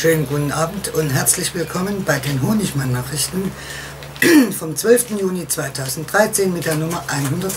Schönen guten Abend und herzlich willkommen bei den Honigmann-Nachrichten vom 12. Juni 2013 mit der Nummer 111.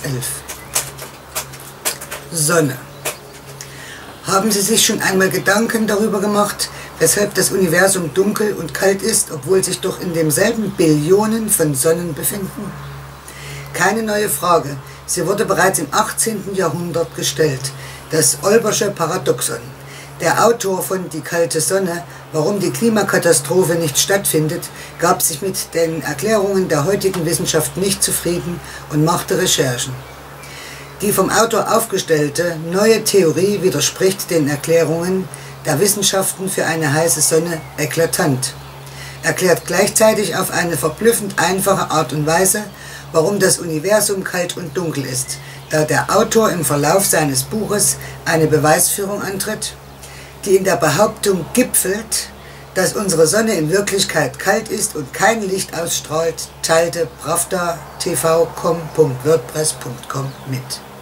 Sonne. Haben Sie sich schon einmal Gedanken darüber gemacht, weshalb das Universum dunkel und kalt ist, obwohl sich doch in demselben Billionen von Sonnen befinden? Keine neue Frage, sie wurde bereits im 18. Jahrhundert gestellt, das Olbersche Paradoxon. Der Autor von Die kalte Sonne, warum die Klimakatastrophe nicht stattfindet, gab sich mit den Erklärungen der heutigen Wissenschaft nicht zufrieden und machte Recherchen. Die vom Autor aufgestellte neue Theorie widerspricht den Erklärungen der Wissenschaften für eine heiße Sonne eklatant, erklärt gleichzeitig auf eine verblüffend einfache Art und Weise, warum das Universum kalt und dunkel ist, da der Autor im Verlauf seines Buches eine Beweisführung antritt, die in der Behauptung gipfelt, dass unsere Sonne in Wirklichkeit kalt ist und kein Licht ausstrahlt, teilte pravda.tv.com.wordpress.com mit.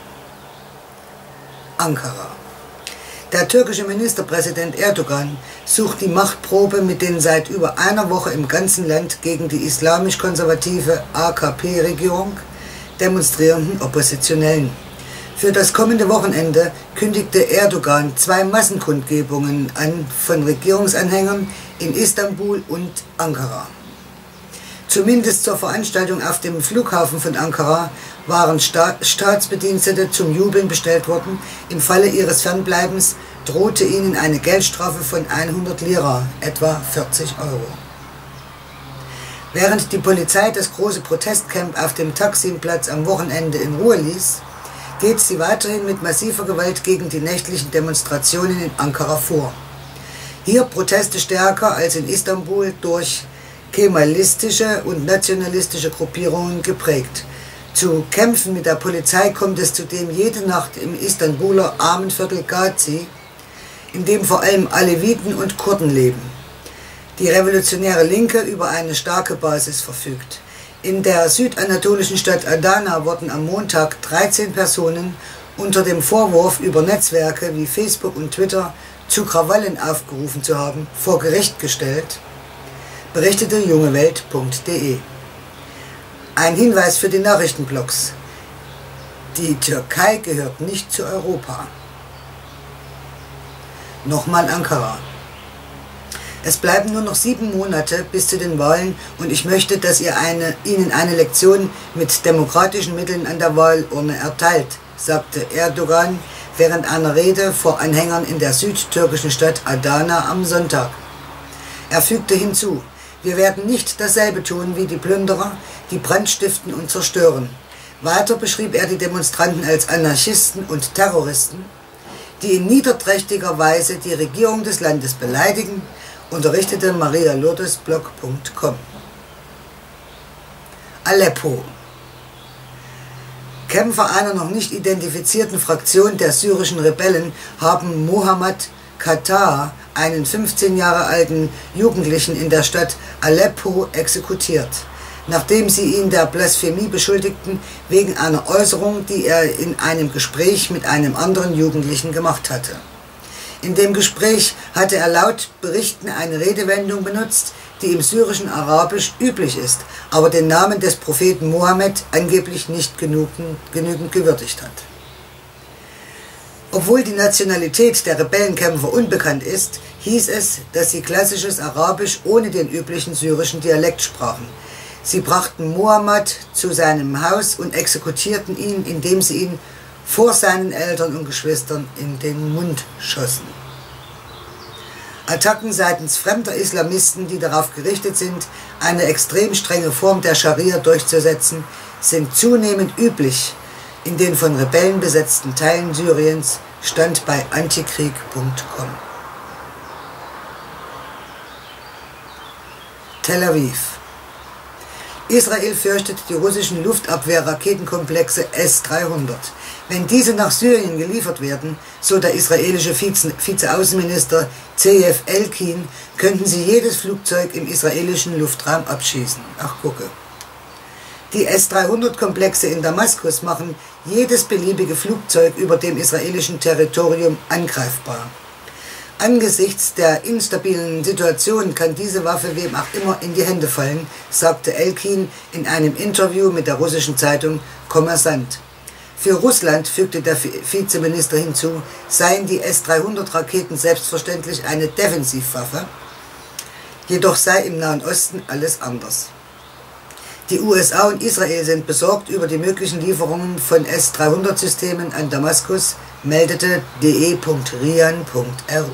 Ankara. Der türkische Ministerpräsident Erdogan sucht die Machtprobe mit den seit über einer Woche im ganzen Land gegen die islamisch-konservative AKP-Regierung demonstrierenden Oppositionellen. Für das kommende Wochenende kündigte Erdogan 2 Massenkundgebungen an von Regierungsanhängern in Istanbul und Ankara. Zumindest zur Veranstaltung auf dem Flughafen von Ankara waren Staatsbedienstete zum Jubeln bestellt worden. Im Falle ihres Fernbleibens drohte ihnen eine Geldstrafe von 100 Lira, etwa 40 Euro. Während die Polizei das große Protestcamp auf dem Taksim-Platz am Wochenende in Ruhe ließ, geht sie weiterhin mit massiver Gewalt gegen die nächtlichen Demonstrationen in Ankara vor. Hier Proteste stärker als in Istanbul durch kemalistische und nationalistische Gruppierungen geprägt. Zu Kämpfen mit der Polizei kommt es zudem jede Nacht im Istanbuler Armenviertel Gazi, in dem vor allem Aleviten und Kurden leben. Die revolutionäre Linke über eine starke Basis verfügt. In der südanatolischen Stadt Adana wurden am Montag 13 Personen unter dem Vorwurf, über Netzwerke wie Facebook und Twitter zu Krawallen aufgerufen zu haben, vor Gericht gestellt, berichtete jungewelt.de. Ein Hinweis für die Nachrichtenblogs. Die Türkei gehört nicht zu Europa. Nochmal Ankara. Es bleiben nur noch 7 Monate bis zu den Wahlen und ich möchte, dass ihr ihnen eine Lektion mit demokratischen Mitteln an der Wahlurne erteilt, sagte Erdogan während einer Rede vor Anhängern in der südtürkischen Stadt Adana am Sonntag. Er fügte hinzu: Wir werden nicht dasselbe tun wie die Plünderer, die Brand stiften und zerstören. Weiter beschrieb er die Demonstranten als Anarchisten und Terroristen, die in niederträchtiger Weise die Regierung des Landes beleidigen, unterrichtete marialourdesblog.com. Aleppo. Kämpfer einer noch nicht identifizierten Fraktion der syrischen Rebellen haben Mohammad Qatar, einen 15 Jahre alten Jugendlichen in der Stadt Aleppo, exekutiert, nachdem sie ihn der Blasphemie beschuldigten wegen einer Äußerung, die er in einem Gespräch mit einem anderen Jugendlichen gemacht hatte. In dem Gespräch hatte er laut Berichten eine Redewendung benutzt, die im syrischen Arabisch üblich ist, aber den Namen des Propheten Mohammed angeblich nicht genügend gewürdigt hat. Obwohl die Nationalität der Rebellenkämpfer unbekannt ist, hieß es, dass sie klassisches Arabisch ohne den üblichen syrischen Dialekt sprachen. Sie brachten Mohammed zu seinem Haus und exekutierten ihn, indem sie ihn vor seinen Eltern und Geschwistern in den Mund schossen. Attacken seitens fremder Islamisten, die darauf gerichtet sind, eine extrem strenge Form der Scharia durchzusetzen, sind zunehmend üblich in den von Rebellen besetzten Teilen Syriens, stand bei antikrieg.com. Tel Aviv. Israel fürchtet die russischen Luftabwehr-Raketenkomplexe S-300. Wenn diese nach Syrien geliefert werden, so der israelische Vizeaußenminister Zeev Elkin, könnten sie jedes Flugzeug im israelischen Luftraum abschießen. Ach, gucke. Die S-300-Komplexe in Damaskus machen jedes beliebige Flugzeug über dem israelischen Territorium angreifbar. Angesichts der instabilen Situation kann diese Waffe wem auch immer in die Hände fallen, sagte Elkin in einem Interview mit der russischen Zeitung Kommersant. Für Russland, fügte der Vizeminister hinzu, seien die S-300-Raketen selbstverständlich eine Defensivwaffe, jedoch sei im Nahen Osten alles anders. Die USA und Israel sind besorgt über die möglichen Lieferungen von S-300-Systemen an Damaskus, meldete de.rian.ru.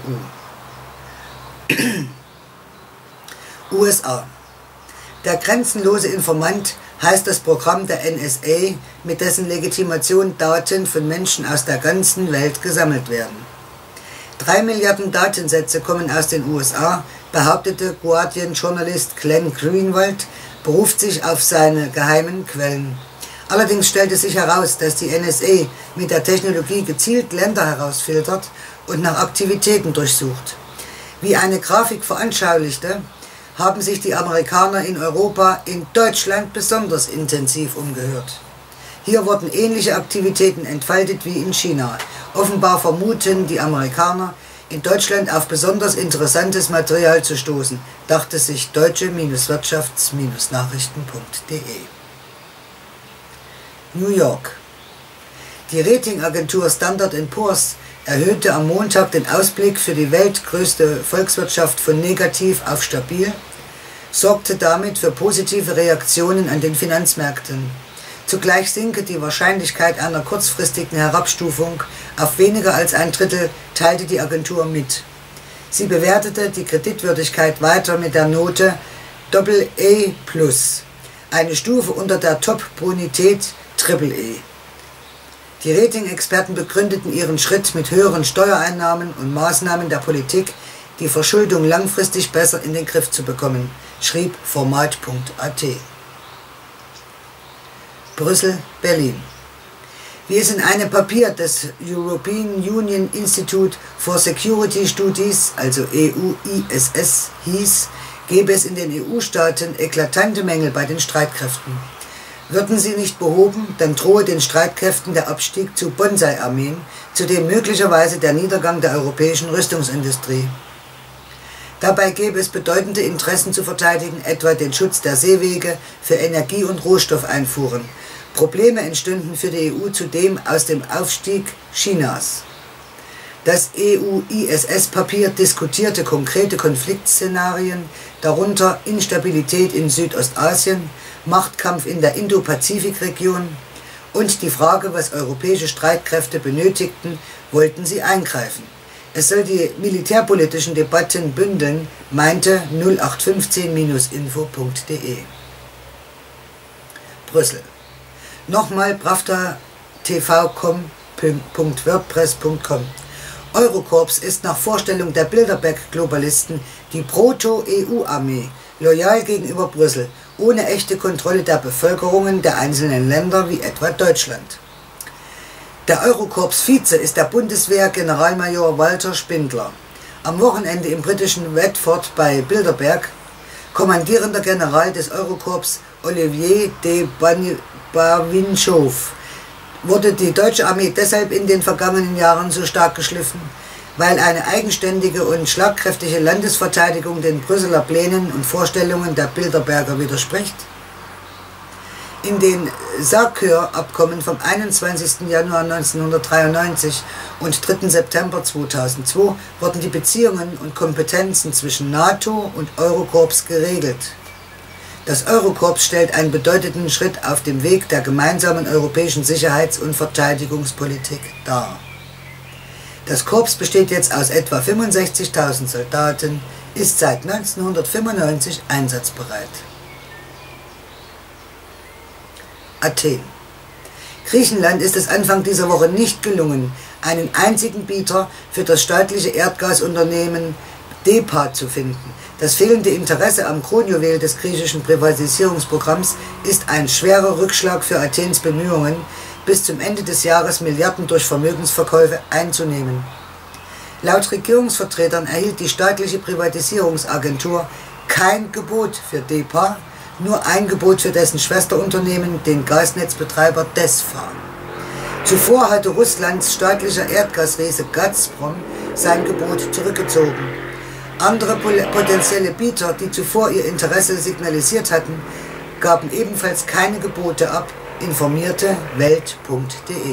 USA. Der grenzenlose Informant heißt das Programm der NSA, mit dessen Legitimation Daten von Menschen aus der ganzen Welt gesammelt werden. 3 Milliarden Datensätze kommen aus den USA, behauptete Guardian-Journalist Glenn Greenwald, beruft sich auf seine geheimen Quellen. Allerdings stellte sich heraus, dass die NSA mit der Technologie gezielt Länder herausfiltert und nach Aktivitäten durchsucht. Wie eine Grafik veranschaulichte, haben sich die Amerikaner in Europa, in Deutschland besonders intensiv umgehört. Hier wurden ähnliche Aktivitäten entfaltet wie in China. Offenbar vermuten die Amerikaner, in Deutschland auf besonders interessantes Material zu stoßen, dachte sich deutsche-wirtschafts-nachrichten.de. New York. Die Ratingagentur Standard & Poor's erhöhte am Montag den Ausblick für die weltgrößte Volkswirtschaft von negativ auf stabil, sorgte damit für positive Reaktionen an den Finanzmärkten. Zugleich sinke die Wahrscheinlichkeit einer kurzfristigen Herabstufung auf weniger als ein Drittel, teilte die Agentur mit. Sie bewertete die Kreditwürdigkeit weiter mit der Note AA+, eine Stufe unter der Top-Bonität AAA. Die Rating-Experten begründeten ihren Schritt mit höheren Steuereinnahmen und Maßnahmen der Politik, die Verschuldung langfristig besser in den Griff zu bekommen, schrieb Format.at. Brüssel, Berlin. Wie es in einem Papier des European Union Institute for Security Studies, also EU-ISS, hieß, gäbe es in den EU-Staaten eklatante Mängel bei den Streitkräften. Würden sie nicht behoben, dann drohe den Streitkräften der Abstieg zu Bonsai-Armeen, zudem möglicherweise der Niedergang der europäischen Rüstungsindustrie. Dabei gäbe es bedeutende Interessen zu verteidigen, etwa den Schutz der Seewege für Energie- und Rohstoffeinfuhren. Probleme entstünden für die EU zudem aus dem Aufstieg Chinas. Das EU-ISS-Papier diskutierte konkrete Konfliktszenarien, darunter Instabilität in Südostasien, Machtkampf in der Indo-Pazifik-Region und die Frage, was europäische Streitkräfte benötigten, wollten sie eingreifen. Es soll die militärpolitischen Debatten bündeln, meinte 0815-info.de. Brüssel. Nochmal pravda.tv.wordpress.com. Eurokorps ist nach Vorstellung der Bilderberg-Globalisten die Proto-EU-Armee, loyal gegenüber Brüssel, ohne echte Kontrolle der Bevölkerungen der einzelnen Länder wie etwa Deutschland. Der Eurokorps-Vize ist der Bundeswehr-Generalmajor Walter Spindler. Am Wochenende im britischen Watford bei Bilderberg kommandierender General des Eurokorps Olivier de Bavinchov. Wurde die deutsche Armee deshalb in den vergangenen Jahren so stark geschliffen, weil eine eigenständige und schlagkräftige Landesverteidigung den Brüsseler Plänen und Vorstellungen der Bilderberger widerspricht? In den SACEUR-Abkommen vom 21. Januar 1993 und 3. September 2002 wurden die Beziehungen und Kompetenzen zwischen NATO und Eurokorps geregelt. Das Eurokorps stellt einen bedeutenden Schritt auf dem Weg der gemeinsamen europäischen Sicherheits- und Verteidigungspolitik dar. Das Korps besteht jetzt aus etwa 65.000 Soldaten, ist seit 1995 einsatzbereit. Athen. Griechenland ist es Anfang dieser Woche nicht gelungen, einen einzigen Bieter für das staatliche Erdgasunternehmen DEPA zu finden. Das fehlende Interesse am Kronjuwel des griechischen Privatisierungsprogramms ist ein schwerer Rückschlag für Athens Bemühungen, bis zum Ende des Jahres Milliarden durch Vermögensverkäufe einzunehmen. Laut Regierungsvertretern erhielt die staatliche Privatisierungsagentur kein Gebot für DEPA, nur ein Gebot für dessen Schwesterunternehmen, den Gasnetzbetreiber DESFA. Zuvor hatte Russlands staatlicher Erdgasriese Gazprom sein Gebot zurückgezogen. Andere potenzielle Bieter, die zuvor ihr Interesse signalisiert hatten, gaben ebenfalls keine Gebote ab, informierte Welt.de.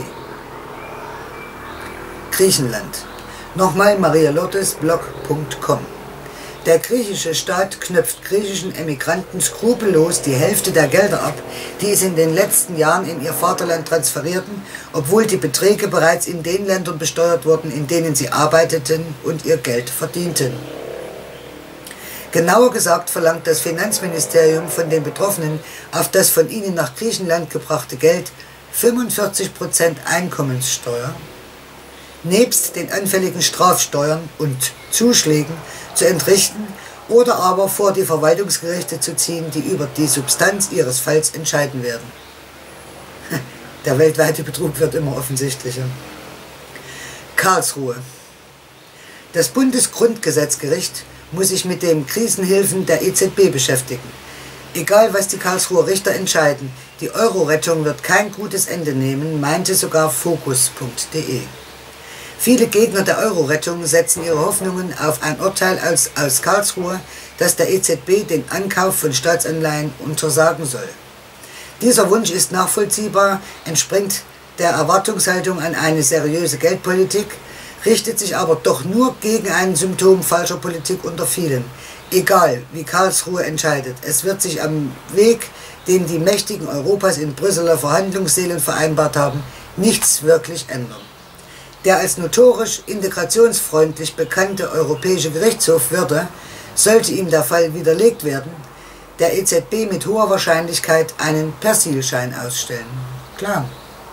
Griechenland. Nochmal marialourdesblog.com. Der griechische Staat knöpft griechischen Emigranten skrupellos die Hälfte der Gelder ab, die es in den letzten Jahren in ihr Vaterland transferierten, obwohl die Beträge bereits in den Ländern besteuert wurden, in denen sie arbeiteten und ihr Geld verdienten. Genauer gesagt verlangt das Finanzministerium von den Betroffenen auf das von ihnen nach Griechenland gebrachte Geld 45% Einkommenssteuer, nebst den anfälligen Strafsteuern und Zuschlägen zu entrichten oder aber vor die Verwaltungsgerichte zu ziehen, die über die Substanz ihres Falls entscheiden werden. Der weltweite Betrug wird immer offensichtlicher. Karlsruhe. Das Bundesgrundgesetzgericht muss sich mit den Krisenhilfen der EZB beschäftigen. Egal, was die Karlsruher Richter entscheiden, die Euro-Rettung wird kein gutes Ende nehmen, meinte sogar Focus.de. Viele Gegner der Euro-Rettung setzen ihre Hoffnungen auf ein Urteil aus Karlsruhe, das der EZB den Ankauf von Staatsanleihen untersagen soll. Dieser Wunsch ist nachvollziehbar, entspringt der Erwartungshaltung an eine seriöse Geldpolitik, richtet sich aber doch nur gegen ein Symptom falscher Politik unter vielen. Egal, wie Karlsruhe entscheidet, es wird sich am Weg, den die Mächtigen Europas in Brüsseler Verhandlungssälen vereinbart haben, nichts wirklich ändern. Der als notorisch integrationsfreundlich bekannte Europäische Gerichtshof würde, sollte ihm der Fall widerlegt werden, der EZB mit hoher Wahrscheinlichkeit einen Persilschein ausstellen. Klar.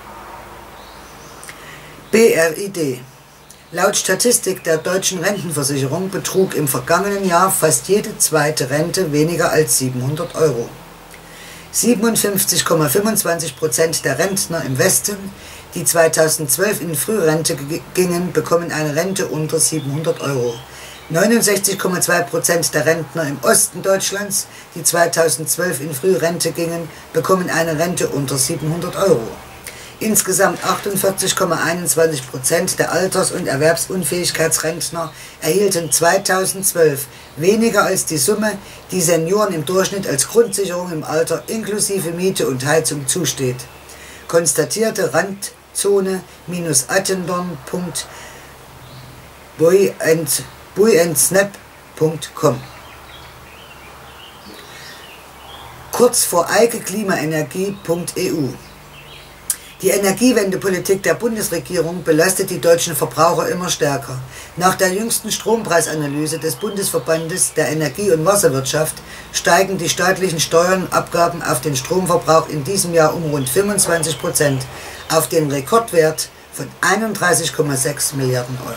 BRID. Laut Statistik der deutschen Rentenversicherung betrug im vergangenen Jahr fast jede zweite Rente weniger als 700 €. 57,25% der Rentner im Westen, die 2012 in Frührente gingen, bekommen eine Rente unter 700 €. 69,2% der Rentner im Osten Deutschlands, die 2012 in Frührente gingen, bekommen eine Rente unter 700 €. Insgesamt 48,21% der Alters- und Erwerbsunfähigkeitsrentner erhielten 2012 weniger als die Summe, die Senioren im Durchschnitt als Grundsicherung im Alter inklusive Miete und Heizung zusteht, konstatierte Randzone-Attendon.buyendsnap.com. Kurz vor Eike Klimaenergie.eu. Die Energiewendepolitik der Bundesregierung belastet die deutschen Verbraucher immer stärker. Nach der jüngsten Strompreisanalyse des Bundesverbandes der Energie- und Wasserwirtschaft steigen die staatlichen Steuern und Abgaben auf den Stromverbrauch in diesem Jahr um rund 25% auf den Rekordwert von 31,6 Milliarden €.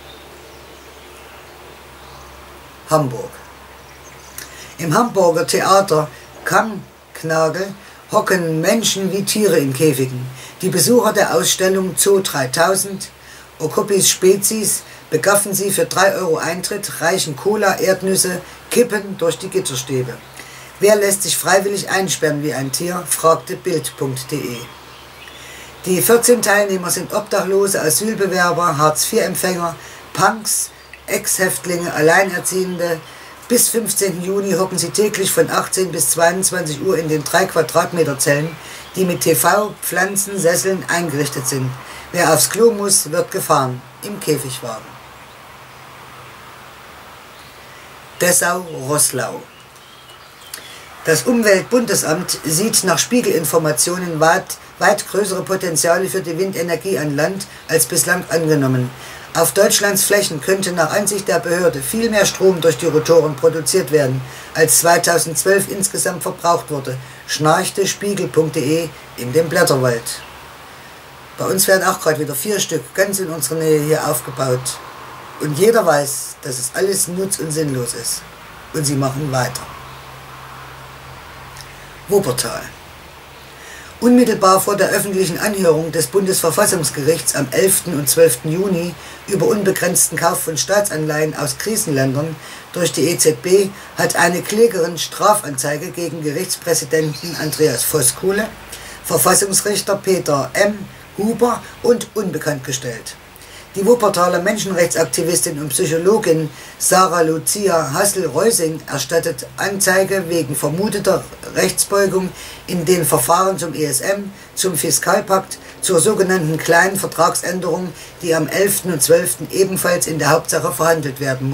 Hamburg. Im Hamburger Theater Kammknagel hocken Menschen wie Tiere in Käfigen. Die Besucher der Ausstellung Zoo 3000, Okopis Spezies, begaffen sie für 3 € Eintritt, reichen Cola, Erdnüsse, Kippen durch die Gitterstäbe. Wer lässt sich freiwillig einsperren wie ein Tier, fragte Bild.de. Die 14 Teilnehmer sind Obdachlose, Asylbewerber, Hartz-IV-Empfänger, Punks, Ex-Häftlinge, Alleinerziehende. Bis 15. Juni hocken sie täglich von 18 bis 22 Uhr in den 3 Quadratmeter Zellen, die mit TV, Pflanzen, Sesseln eingerichtet sind. Wer aufs Klo muss, wird gefahren, im Käfigwagen. Dessau-Roßlau. Das Umweltbundesamt sieht nach Spiegelinformationen weit größere Potenziale für die Windenergie an Land als bislang angenommen. Auf Deutschlands Flächen könnte nach Ansicht der Behörde viel mehr Strom durch die Rotoren produziert werden, als 2012 insgesamt verbraucht wurde, schnarchte Spiegel.de in dem Blätterwald. Bei uns werden auch gerade wieder 4 Stück ganz in unserer Nähe hier aufgebaut. Und jeder weiß, dass es alles nutz- und sinnlos ist. Und sie machen weiter. Wuppertal. Unmittelbar vor der öffentlichen Anhörung des Bundesverfassungsgerichts am 11. und 12. Juni über unbegrenzten Kauf von Staatsanleihen aus Krisenländern durch die EZB hat eine Klägerin Strafanzeige gegen Gerichtspräsidenten Andreas Voskuhle, Verfassungsrichter Peter M. Huber und unbekannt gestellt. Die Wuppertaler Menschenrechtsaktivistin und Psychologin Sarah Lucia Hassel-Reusing erstattet Anzeige wegen vermuteter Rechtsbeugung in den Verfahren zum ESM, zum Fiskalpakt, zur sogenannten kleinen Vertragsänderung, die am 11. und 12. ebenfalls in der Hauptsache verhandelt werden.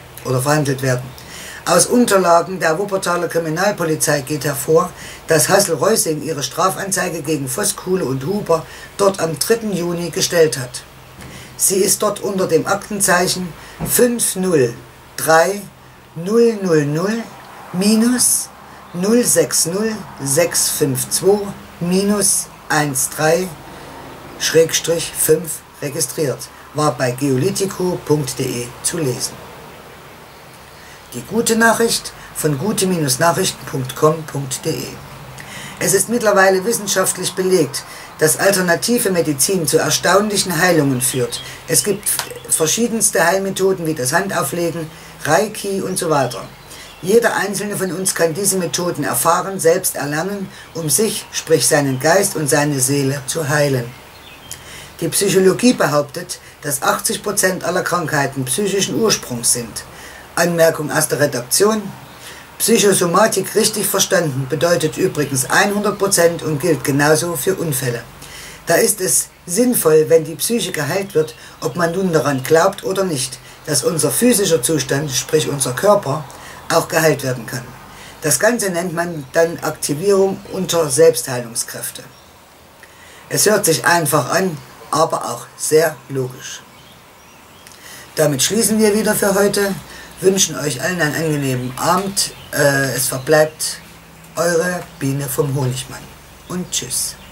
Aus Unterlagen der Wuppertaler Kriminalpolizei geht hervor, dass Hassel-Reusing ihre Strafanzeige gegen Voskuhle und Huber dort am 3. Juni gestellt hat. Sie ist dort unter dem Aktenzeichen 503-000-652-13-5 registriert, war bei geolitico.de zu lesen. Die gute Nachricht von gute-nachrichten.com.de. Es ist mittlerweile wissenschaftlich belegt, dass alternative Medizin zu erstaunlichen Heilungen führt. Es gibt verschiedenste Heilmethoden wie das Handauflegen, Reiki und so weiter. Jeder einzelne von uns kann diese Methoden erfahren, selbst erlernen, um sich, sprich seinen Geist und seine Seele zu heilen. Die Psychologie behauptet, dass 80% aller Krankheiten psychischen Ursprungs sind. Anmerkung aus der Redaktion: Psychosomatik richtig verstanden bedeutet übrigens 100% und gilt genauso für Unfälle. Da ist es sinnvoll, wenn die Psyche geheilt wird, ob man nun daran glaubt oder nicht, dass unser physischer Zustand, sprich unser Körper, auch geheilt werden kann. Das Ganze nennt man dann Aktivierung unter Selbstheilungskräfte. Es hört sich einfach an, aber auch sehr logisch. Damit schließen wir wieder für heute. Wünschen euch allen einen angenehmen Abend. Es verbleibt eure Biene vom Honigmann. Und tschüss.